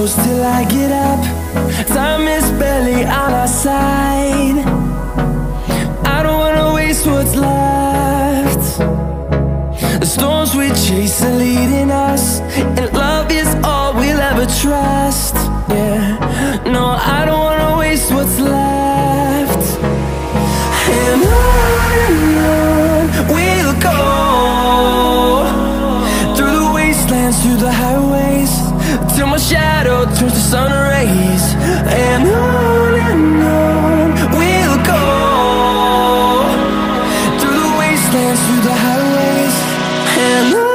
close till I get up. Time is barely on our side. I don't wanna waste what's left. The storms we chase are leading us, and love is all we'll ever trust. Yeah, no, I don't wanna waste what's left. And on we'll go, through the wastelands, through the highways, till my shadow turns to sun rays. And on we'll go, through the wastelands, through the highways, and on.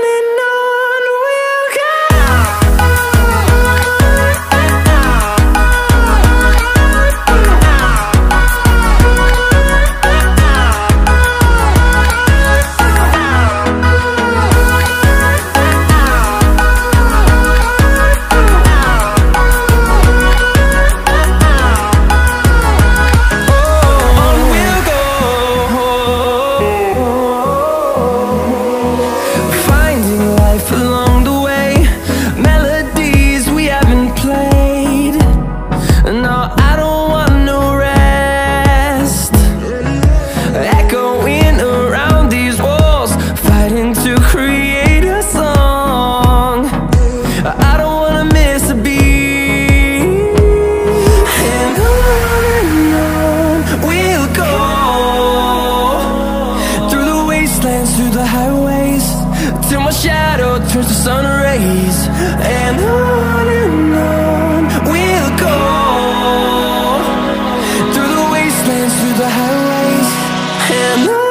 Through the highways, till my shadow turns to sun rays. And on we'll go, through the wastelands, through the highways, and on.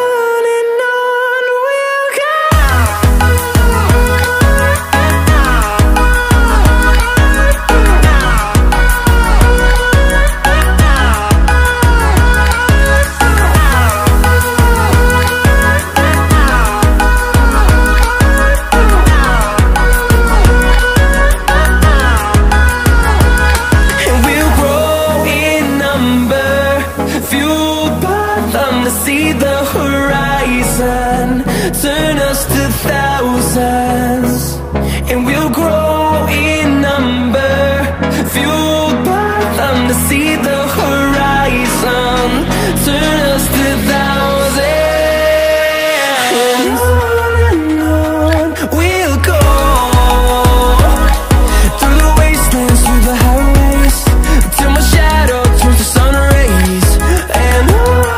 See the horizon turn us to thousands, and we'll grow in number, fueled by them. To see the horizon turn us to thousands, and on we'll go, through the wastelands, through the highways, till my shadow turns to sun rays. And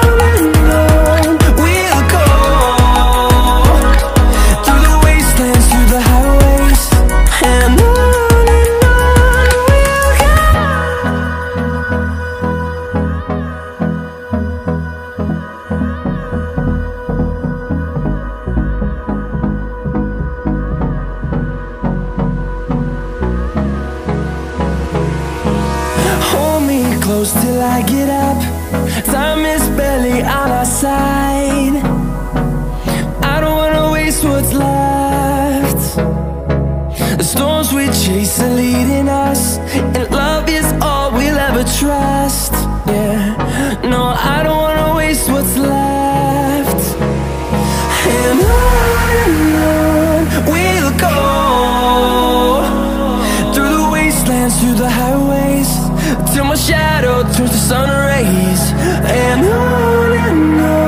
close till I get up. Time is barely on our side. I don't wanna waste what's left. The storms we chase are leading us, and love is all we'll ever trust. Yeah, no, I don't wanna waste what's left. And on we'll go, through the wastelands, through the highways, till my shadow turns to sun rays. And on